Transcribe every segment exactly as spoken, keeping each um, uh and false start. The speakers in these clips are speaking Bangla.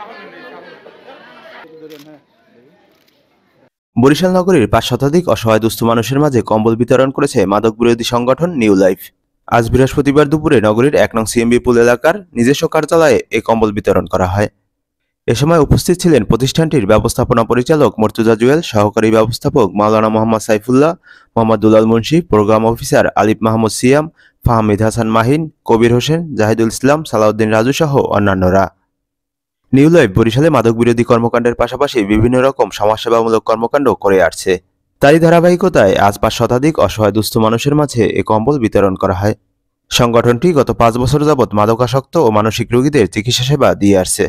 বরিশাল নগরীর পাঁচ শতাধিক অসহায় দুস্থ মানুষের মাঝে কম্বল বিতরণ করেছে মাদক বিরোধী সংগঠন নিউ লাইফ। আজ বৃহস্পতিবার দুপুরে নগরীর এক নং সিএমবি পুল এলাকার নিজস্ব কার্যালয়ে এই কম্বল বিতরণ করা হয়। এ সময় উপস্থিত ছিলেন প্রতিষ্ঠানটির ব্যবস্থাপনা পরিচালক মর্তুজা জুয়েল, সহকারী ব্যবস্থাপক মাওলানা মোহাম্মদ সাইফুল্লাহ, মোহাম্মদ দুলাল মুন্সি, প্রোগ্রাম অফিসার আলিফ মাহমুদ সিয়াম, ফাহমিদ হাসান মাহিন, কবির হোসেন, জাহিদুল ইসলাম, সালাউদ্দিন রাজু সহ অন্যান্যরা। নিউ লাইফ বরিশালে মাদক বিরোধী কর্মকাণ্ডের পাশাপাশি বিভিন্ন রকম সমাজসেবামূলক কর্মকাণ্ড করে আসছে। তারই ধারাবাহিকতায় আজ পাঁচ শতাধিক অসহায় দুস্থ মানুষের মাঝে এ কম্বল বিতরণ করা হয়। সংগঠনটি গত পাঁচ বছর যাবৎ মাদকাসক্ত ও মানসিক রোগীদের চিকিৎসা সেবা দিয়ে আসছে।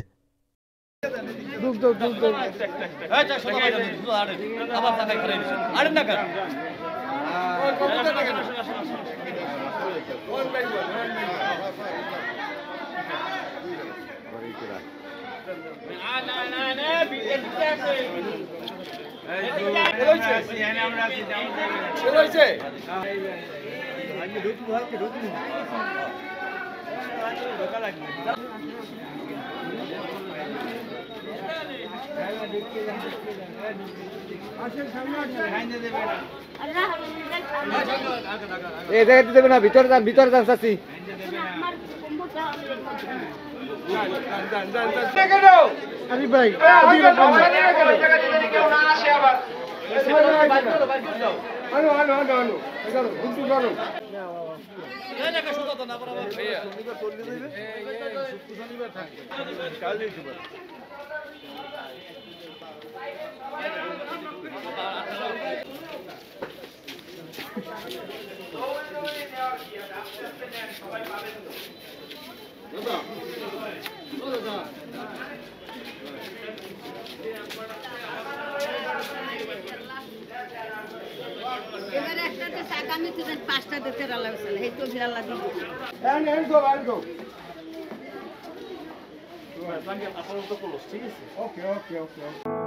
দেবে না, ভিতরে যান, ভিতরে যান চাচি। এবারে একটা তো আগামী দিন পাঁচটা দিতে রালা হয়েছিল এই তো বিড়ালা দিব and and go and go okay okay okay